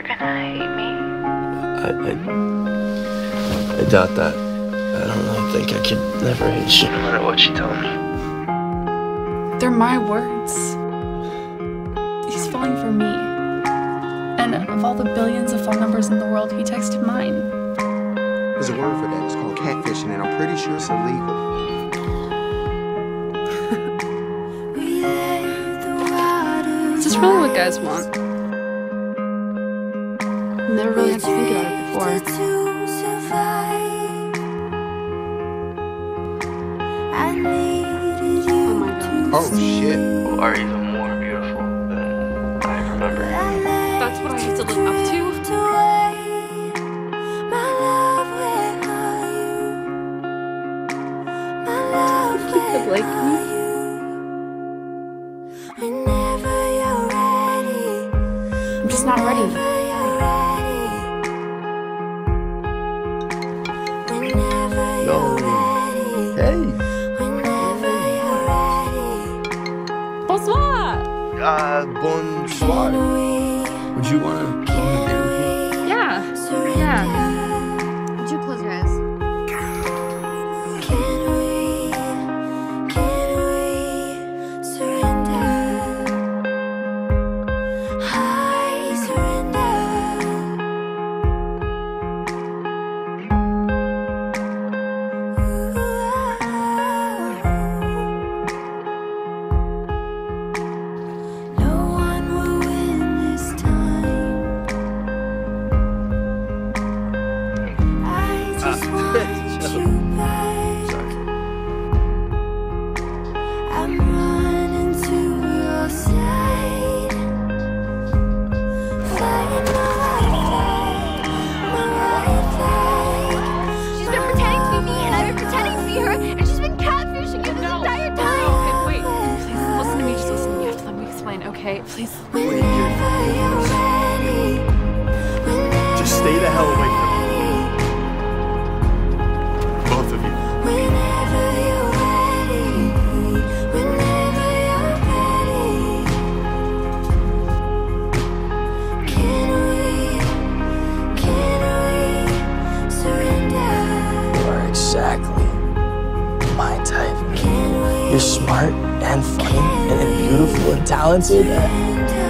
you're gonna hate me. I doubt that. I don't really think I could never hate you, no matter what you tell me. They're my words. He's falling for me. And of all the billions of phone numbers in the world, he texted mine. There's a word for that. It's called catfishing, and I'm pretty sure it's illegal. Is this really what guys want? Never really had to think about it before. Oh my god. Oh shit. You are even more beautiful than I remember. That's what I used to look up to? You could like me? I'm just not ready. No. Hey. Bonsoir! Bonsoir. Would you want to go on a date with me? Yeah. Would you close your eyes? Okay, please. Just stay the hell away from me. Both of you. You are exactly my type. You're smart and funny and beautiful and talented.